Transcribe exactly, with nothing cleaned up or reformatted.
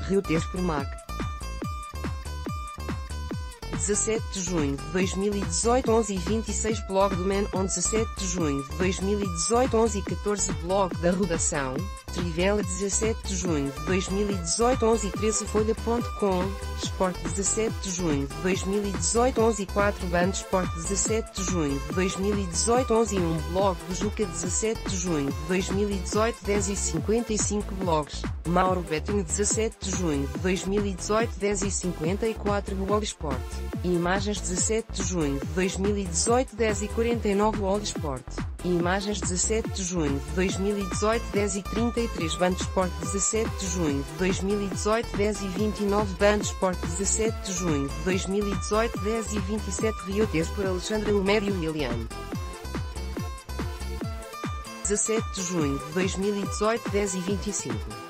Reuters por Mac. dezassete de junho de dois mil e dezoito, onze e vinte e seis Blog do Man On. dezassete de junho de dois mil e dezoito, onze e catorze Blog da Redação, Trivela. dezassete de junho de dois mil e dezoito, onze e treze Folha ponto com, Sport. dezassete de junho de dois mil e dezoito, onze e quatro Band Sport. dezassete de junho de dois mil e dezoito, onze e um Blog do Juca. dezassete de junho de dois mil e dezoito, dez e cinquenta e cinco Blogs, Mauro Betinho. dezassete de junho de dois mil e dezoito, dez e cinquenta e quatro Blog Sport. Imagens. dezassete de junho de dois mil e dezoito, dez e quarenta e nove Blog Sport. Imagens. dezassete de junho de dois mil e dezoito, dez e trinta e três Band Sport. dezassete de junho de dois mil e dezoito, dez e vinte e nove Band Sport. dezassete de junho de dois mil e dezoito, dez e vinte e sete Reuters por Alexandra Lumério e William. dezassete de junho de dois mil e dezoito, dez e vinte e cinco